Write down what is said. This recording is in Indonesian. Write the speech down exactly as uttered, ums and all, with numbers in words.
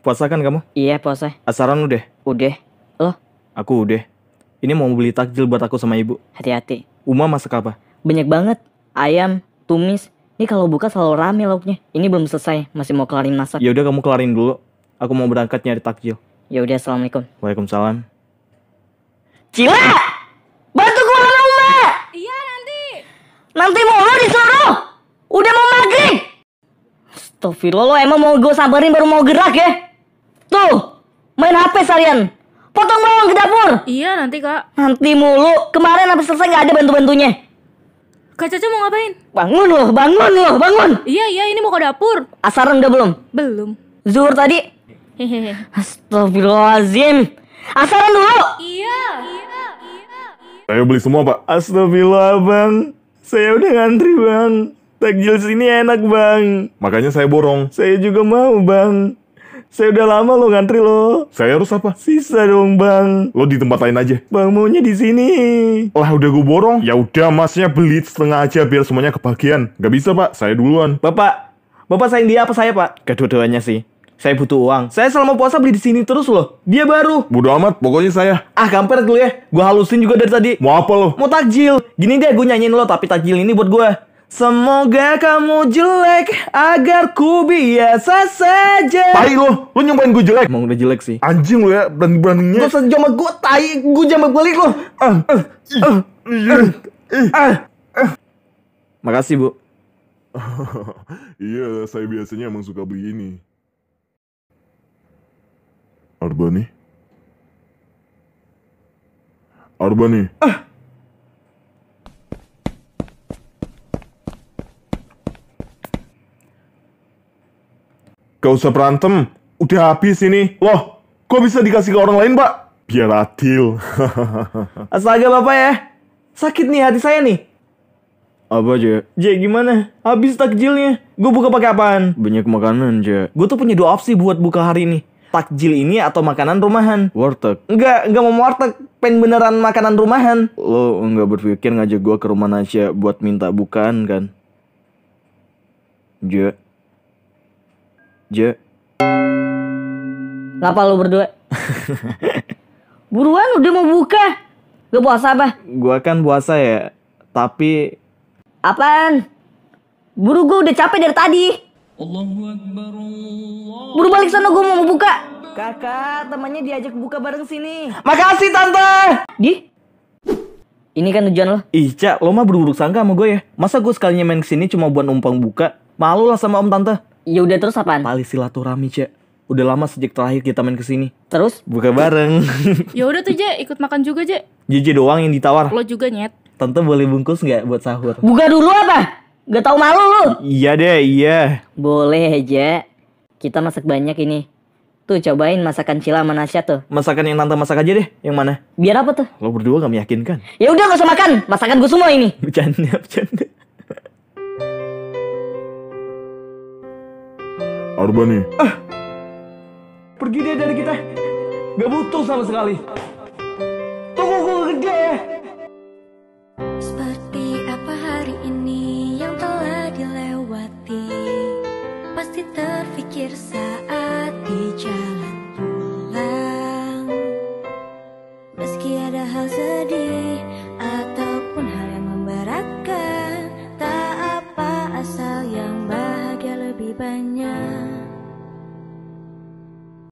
Puasa kan kamu? Iya puasa. Asaran udah? Udah. Lo? Aku udah. Ini mau beli takjil buat aku sama ibu. Hati-hati. Uma masak apa? Banyak banget. Ayam, tumis. Ini kalau buka selalu rame lauknya. Ini belum selesai, masih mau kelarin masak. Ya udah kamu kelarin dulu. Aku mau berangkat nyari takjil. Ya udah, assalamualaikum. Waalaikumsalam. Cila! Bantu gua sama Uma! Iya nanti. Nanti mulu disuruh! Udah mau maghrib! Astagfirullah, lo emang mau gue sabarin baru mau gerak ya? Tuh! Main H P seharian! Potong bawang ke dapur! Iya nanti kak. Nanti mulu! Kemarin habis selesai gak ada bantu-bantunya. Kak Caca mau ngapain? Bangun loh, bangun loh, bangun! Iya iya ini mau ke dapur. Asaran udah belum? Belum. Zuhur tadi? Hehehe. Astagfirullahaladzim! Asaran dulu! Iya. Iya. Iya. Saya beli semua pak. Astagfirullah bang. Saya udah ngantri bang. Takjil sini enak bang. Makanya saya borong. Saya juga mau bang. Saya udah lama lo ngantri lo. Saya harus apa? Sisa dong bang. Lo di tempat lain aja. Bang maunya di sini. Lah udah gue borong. Ya udah masnya beli setengah aja biar semuanya kebagian. Gak bisa pak. Saya duluan. Bapak. Bapak sayang dia apa saya pak? Kedua-duanya sih. Saya butuh uang. Saya selama puasa beli di sini terus loh. Dia baru. Bodo amat. Pokoknya saya. Ah gampang dulu ya. Gue halusin juga dari tadi. Mau apa lo? Mau takjil. Gini deh gue nyanyiin lo tapi takjil ini buat gue. Semoga kamu jelek agar ku biasa saja. Tai lo, lo nyumpain gue jelek. Emang udah jelek sih. Anjing lo ya, berani-beraninya. Gak usah jamak gue, tai. Gue jamak balik lo. Ah, ah, ah, ah, ah. Makasih bu. Iya, saya biasanya emang suka beli ini. Arbani? Arbani? Ah. Gak usah berantem, udah habis ini. Loh, kok bisa dikasih ke orang lain, Pak? Biar adil. Astaga, Bapak ya. Sakit nih hati saya nih. Apa, Je? Je, gimana? Habis takjilnya. Gue buka pakai apaan? Banyak makanan, Je. Gue tuh punya dua opsi buat buka hari ini. Takjil ini atau makanan rumahan. Warteg. Enggak, enggak mau warteg. Pengen beneran makanan rumahan. Lo enggak berpikir ngajak gue ke rumah Nasya buat minta bukaan, kan? Je. Je. Ngapa lu berdua? Buruan udah mau buka. Gak puasa apa? Gua kan puasa ya. Tapi Apaan? Buru gue udah capek dari tadi. Buru balik sana, gue mau buka. Kakak, temannya diajak buka bareng sini. makasih tante. Di? Ini kan tujuan lo. Ih, Cak, lo mah berburuk sangka sama gue ya. Masa gue sekalinya main kesini cuma buat numpang buka? Malu lah sama om tante. Ya udah, terus apaan? Tali silaturahmi, Cak. Udah lama sejak terakhir kita main kesini. Terus? Buka bareng. Ya udah tuh Je, ikut makan juga Je. Jj doang yang ditawar. Lo juga nyet. Tante boleh bungkus nggak buat sahur? Buka dulu apa? Gak tau malu lu? Iya deh, iya. Boleh aja. Kita masak banyak ini. Tuh cobain masakan Cila sama Nasya tuh. Masakan yang tante masak aja deh. Yang mana? Biar apa tuh? Lo berdua gak meyakinkan. Ya udah, gak usah makan. Masakan gue semua ini. Bercanda, bercanda. Arbani? Ah, pergi deh dari kita. Gak butuh sama sekali. Tunggu gue gede ya. Seperti apa hari ini yang telah dilewati, pasti terfikir saat di jalan pulang. Meski ada hal sedih ataupun hal yang memberatkan, tak apa asal yang bahagia lebih banyak.